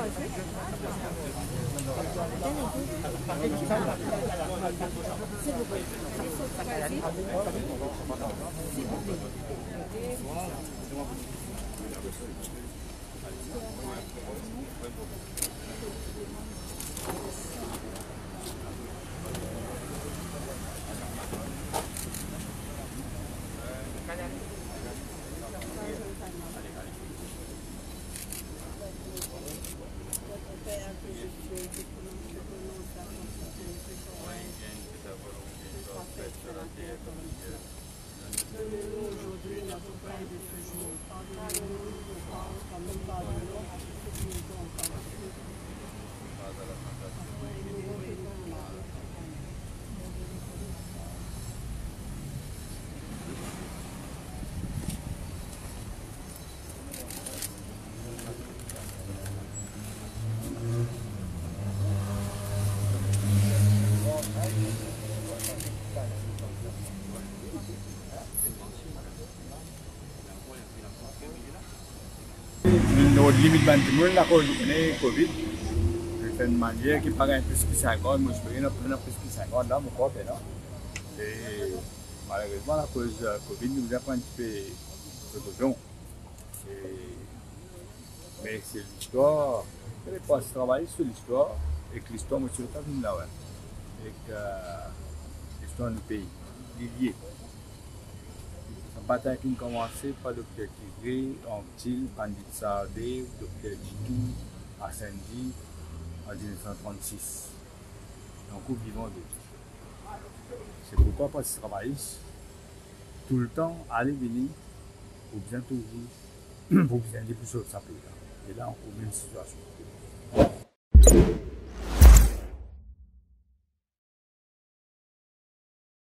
Nous limite ban tout le monde la cause de Covid. C'est une manière qui paraît plus que 50, moi je peux plus que 50 là, mon corps est là. Et malheureusement, à cause de Covid, nous avons un petit peu de besoin. Mais c'est l'histoire, je ne vais pas travailler sur l'histoire, et que l'histoire, moi je suis pas venu là, et que l'histoire du pays, liée. La bataille qui a commencé par le Dr Tigré, Anctil, Pandit Sardé, Dr Djitou, Assendi en 1936. Donc, nous vivons d'autres. C'est pourquoi pas se travailler tout le temps, aller venir, pour bien toujours, pour bien dire plus sur sa pays. Et là, on est une situation.